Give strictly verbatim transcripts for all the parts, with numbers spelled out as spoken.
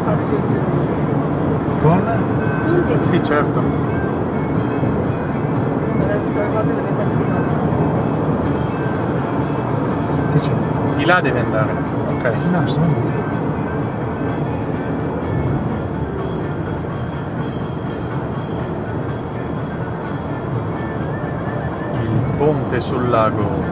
Con? Sì, certo. Che c'è? Di là devi andare. Ok. No, sono Il ponte sul lago.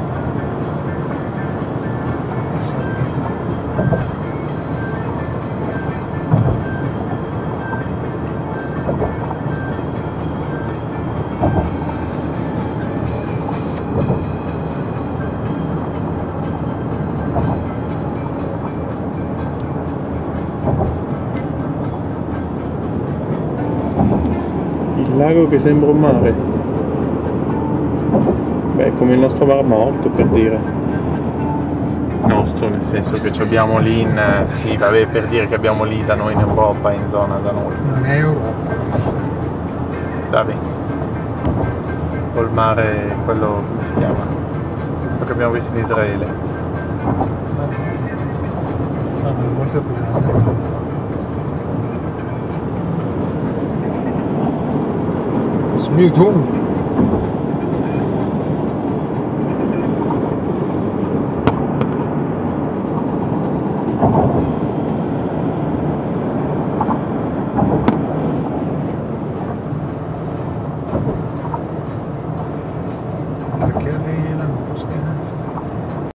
Il lago che sembra un mare. Beh, come il nostro Mar Morto, per dire. Nostro, nel senso che ci abbiamo lì in... Sì, vabbè, per dire che abbiamo lì da noi in Europa, in zona da noi. non è Europa. Vabbè. O il mare, quello, come si chiama? Quello che abbiamo visto in Israele. No, ma è molto più grande. Smiutum.